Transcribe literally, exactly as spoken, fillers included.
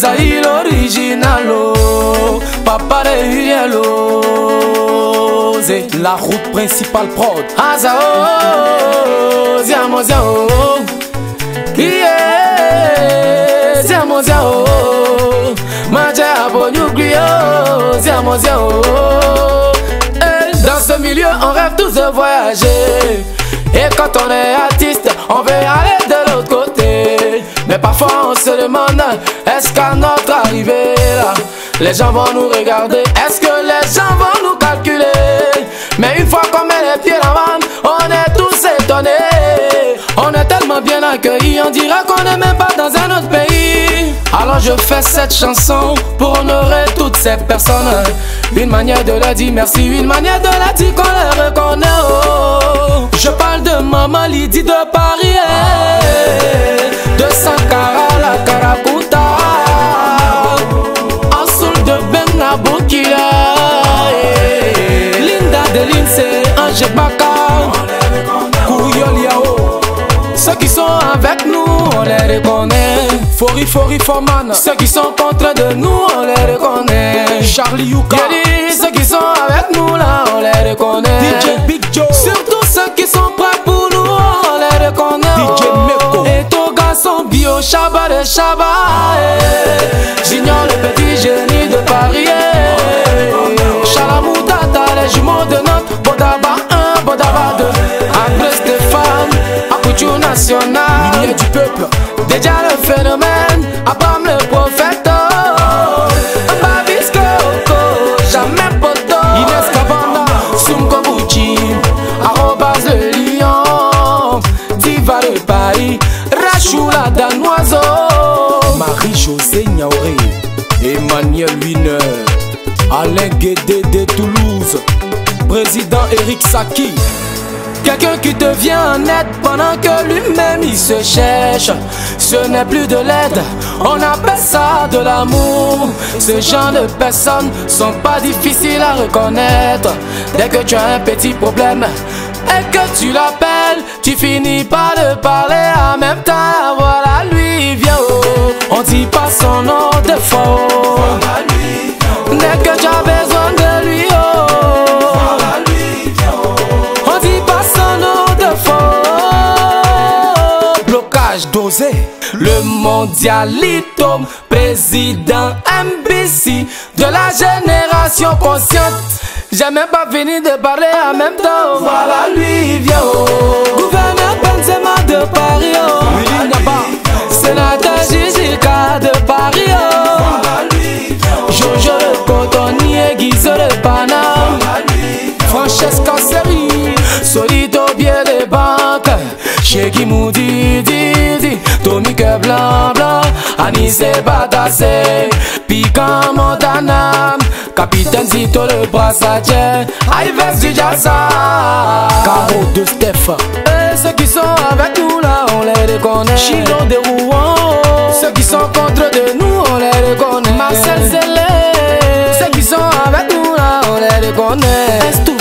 Asahi l'originalo, papa de Urielo. La route principale prod. Azao, ziamo ziao, yeah, ziamo ziao, maja abonyuglio, ziamo ziao. Dans ce milieu, on rêve tous de voyager. Et quand on est artiste, on veut aller de l'autre côté. Mais parfois on se demande, est-ce qu'à notre arrivée là, les gens vont nous regarder? Est-ce que les gens vont nous calculer? Mais une fois qu'on met les pieds là-bas, on est tous étonnés. On est tellement bien accueillis, on dirait qu'on n'est même pas dans un autre pays. Alors je fais cette chanson pour honorer toutes ces personnes. Une manière de leur dire merci, une manière de leur dire qu'on les reconnaît. Oh, je parle de Maman Lydie de Paris, de Sankara la Karakuta, Ansoul de Benna Bokila, Linda de Lindsay, Angé Baka, Kouyoliao. Ceux qui sont avec nous, on les reconnaît. Fori Fori Foman. Ceux qui sont contre de nous, on les reconnaît. Charlie Yuka. Ceux qui sont avec nous là, on les reconnaît. D J Big Joe. Surtout ceux qui sont prêts pour nous, on les reconnaît. D J Meko. Et ton garçon bio, Chaba de Chaba. J'ignore le petit génie de Paris. Chalamoutata, les jumeaux de notre Bodaba un, Bodaba deux. Après Stéphane, Akutu National. Milieu du peuple. Déjà le phénomène, Abam le prophète. Babisco, jamais poto. Inès Kabanda, Sumko Bouchi, arrobas le lion, Diva de Paris, Rachou la danoiseau. Marie-Josée Niaoré, Emmanuel Wiener, Alain Guédé de Toulouse, président Eric Saki. Quelqu'un qui te vient en aide pendant que lui-même il se cherche. Ce n'est plus de l'aide, on appelle ça de l'amour. Ce genre de personnes sont pas difficiles à reconnaître. Dès que tu as un petit problème et que tu l'appelles, tu finis par le parler en même temps. Voilà lui il vient oh. On dit pas son nom de faux. Voilà lui vient oh. Dès que tu as besoin de lui oh. Dosé. Le mondialito, président M B C de la génération consciente. J'ai même pas fini de parler en même temps. Voilà lui il vient oh. Gouverneur Benzema de Paris oh. Willy Naba, sénateur Jijika de Paris oh. Voilà lui il vient oh. Jojo le cotonnier, Guizo le Paname. Voilà lui Francesca Seri, Solito Bier de banque. Sheki Moudi Didi, Tommy que blanc blanc, Anissé Badassé, Piquant Montana, Capitaine Zito le brassadier, Ives du Jassa, Caro de Steph. Et ceux qui sont avec nous là, on les reconnaît. Chino de Rouen, ceux qui sont contre de nous, on les reconnaît. Marcel Zélé, ceux qui sont avec nous là, on les reconnaît.